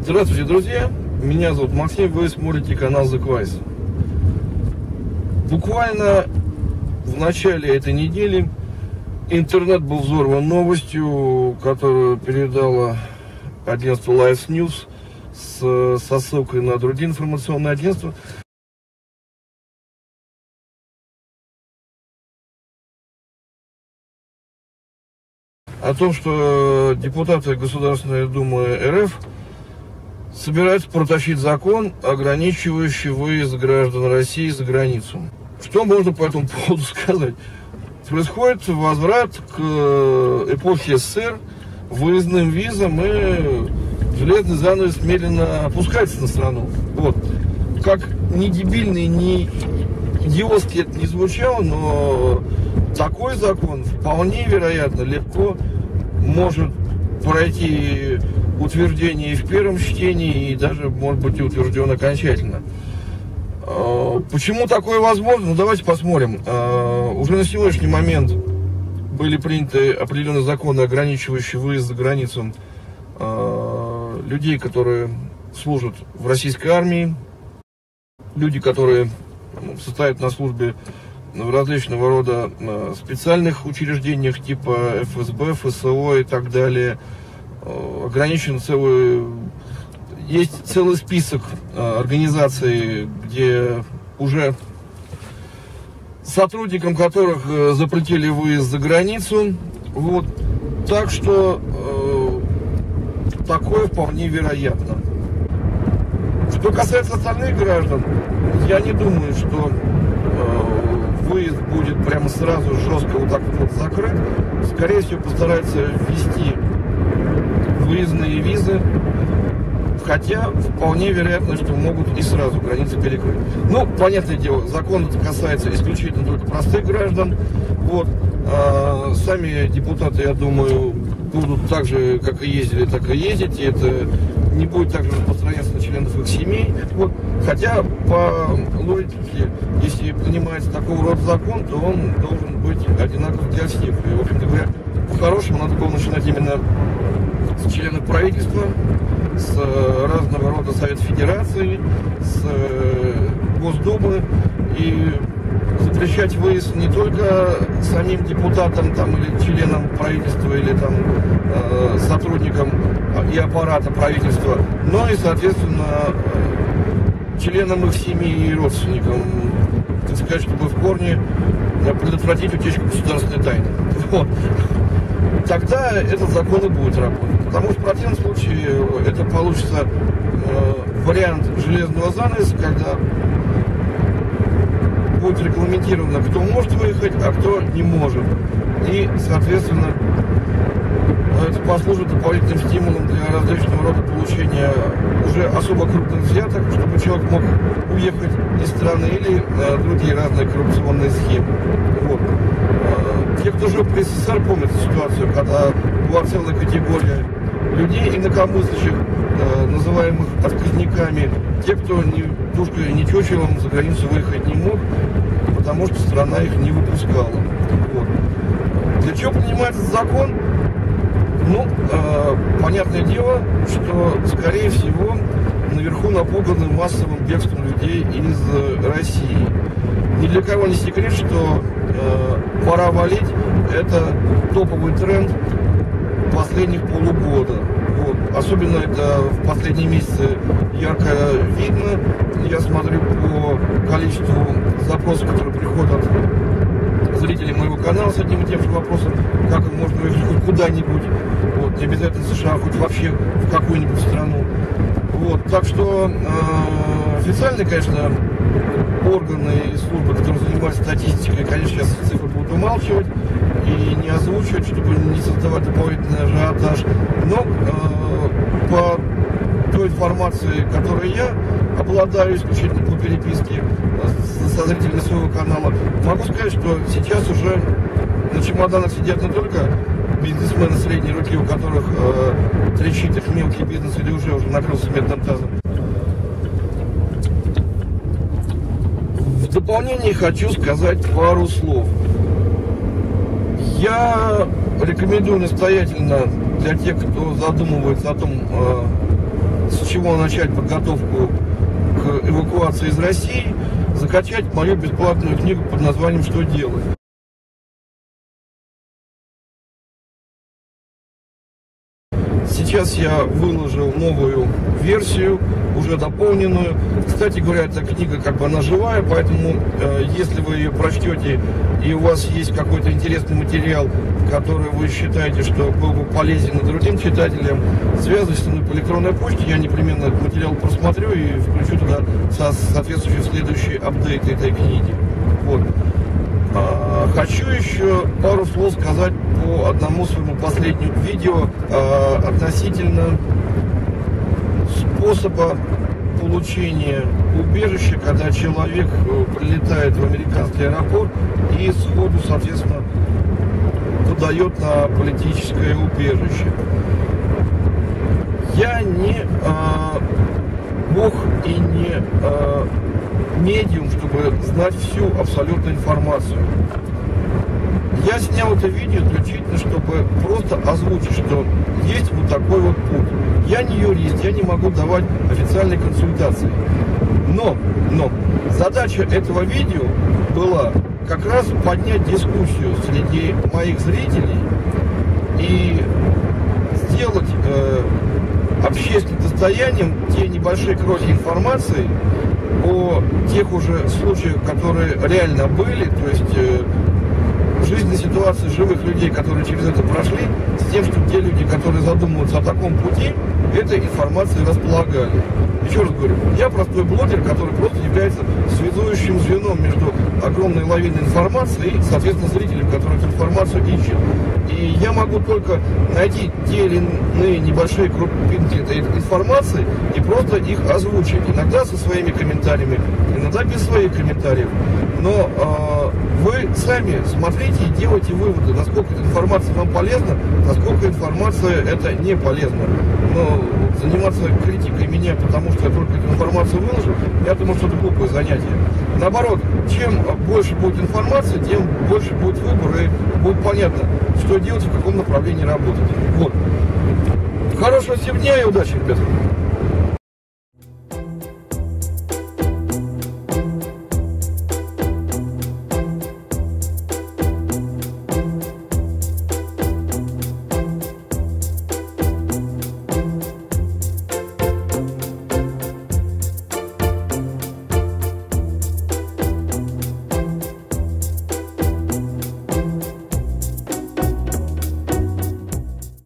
Здравствуйте, друзья! Меня зовут Максим, вы смотрите канал The Quest. Буквально в начале этой недели интернет был взорван новостью, которую передало агентство Live News со ссылкой на другие информационные агентства. О том, что депутаты Государственной Думы РФ собираются протащить закон, ограничивающий выезд граждан России за границу. Что можно по этому поводу сказать? Происходит возврат к эпохе СССР, выездным визам, и железный занавес медленно опускается на страну. Вот. Как ни дебильный, ни идиотски это не звучало, но такой закон вполне вероятно легко может пройти утверждение и в первом чтении, и даже может быть и утвержден окончательно. Почему такое возможно? Ну, давайте посмотрим. Уже на сегодняшний момент были приняты определенные законы, ограничивающие выезд за границу людей, которые служат в российской армии, люди, которые состоят на службе в различного рода специальных учреждениях типа ФСБ, ФСО и так далее. Ограничен есть целый список организаций, где уже сотрудникам которых запретили выезд за границу. Вот. Так что такое вполне вероятно. Что касается остальных граждан, я не думаю, что выезд будет прямо сразу жестко вот так вот закрыт. Скорее всего, постараются ввести выездные визы, хотя вполне вероятно, что могут и сразу границы перекрыть. Ну, понятное дело, закон это касается исключительно только простых граждан. Вот. Сами депутаты, я думаю, будут так же, как и ездили, так и ездить, и это не будет также распространяться на членов их семей. Вот. Хотя, по логике, если принимается такого рода закон, то он должен быть одинаков для всех. И, в общем-то говоря, по-хорошему надо было начинать именно с членов правительства, с разного рода Совет Федерации, с Госдумы, и запрещать выезд не только самим депутатам там, или членам правительства, или там, сотрудникам и аппарата правительства, но и, соответственно, членам их семьи и родственникам, так сказать, чтобы в корне предотвратить утечку государственной тайны. Вот. Тогда этот закон и будет работать. Потому что в противном случае это получится вариант железного занавеса, когда будет регламентировано, кто может выехать, а кто не может. И, соответственно, это послужит дополнительным стимулом для различного рода получения уже особо крупных взяток, чтобы человек мог уехать из страны, или другие разные коррупционные схемы. Вот. Те, кто жил при СССР, помнят ситуацию, когда была целая категория людей, инакомыслящих, называемых отказниками, те, кто ни душкой, ни чучелом за границу выехать не мог, потому что страна их не выпускала. Вот. Для чего принимается закон? Ну, понятное дело, что, скорее всего, наверху напуганы массовым бегством людей из России. Ни для кого не секрет, что пора валить – это топовый тренд последних полугода. Вот. Особенно это в последние месяцы ярко видно. Я смотрю по количеству запросов, которые приходят от зрителей моего канала с одним и тем же вопросом, как можно уехать хоть куда-нибудь, вот, не обязательно США, хоть вообще в какую-нибудь страну. Вот. Так что официальные, конечно, органы и службы, которые занимаются статистикой, конечно, сейчас цифры будут умалчивать и не озвучивать, чтобы не создавать дополнительный ажиотаж. Но по той информации, которой я обладаю исключительно по переписке со зрителями своего канала, могу сказать, что сейчас уже на чемоданах сидят не только бизнесмены средней руки, у которых трещит их мелкий бизнес или уже накрылся медным тазом. В дополнение хочу сказать пару слов. Я рекомендую настоятельно для тех, кто задумывается о том, с чего начать подготовку к эвакуации из России, закачать мою бесплатную книгу под названием «Что делать?». Сейчас я выложил новую версию, уже дополненную. Кстати говоря, эта книга она живая, поэтому если вы ее прочтете и у вас есть какой-то интересный материал, который вы считаете, что был бы полезен и другим читателям, связывайтесь со мной по электронной почте, я непременно этот материал просмотрю и включу туда соответствующий следующий апдейт этой книги. Вот. Хочу еще пару слов сказать по одному своему последнему видео относительно способа получения убежища, когда человек прилетает в американский аэропорт и сходу, соответственно, подает на политическое убежище. Я не бог и не медиум, чтобы знать всю абсолютную информацию. Я снял это видео исключительно, чтобы просто озвучить, что есть вот такой вот путь. Я не юрист, я не могу давать официальные консультации. Но задача этого видео была как раз поднять дискуссию среди моих зрителей и сделать общественным достоянием те небольшие крохи информации о тех уже случаях, которые реально были, то есть жизненной ситуации живых людей, которые через это прошли, с тем, что те люди, которые задумываются о таком пути, этой информацией располагали. Еще раз говорю, я простой блогер, который просто является связующим звеном между огромной лавиной информации и, соответственно, зрителем, который эту информацию ищет. И я могу только найти те или иные небольшие крупинки этой информации и просто их озвучить. Иногда со своими комментариями, иногда без своих комментариев. Но вы сами смотрите и делайте выводы, насколько эта информация вам полезна, насколько информация это не полезна. Но заниматься критикой меня, потому что я только эту информацию выложу, я думаю, что это глупое занятие. Наоборот, чем больше будет информации, тем больше будет выбор и будет понятно, что делать и в каком направлении работать. Вот. Хорошего всем дня и удачи, ребята!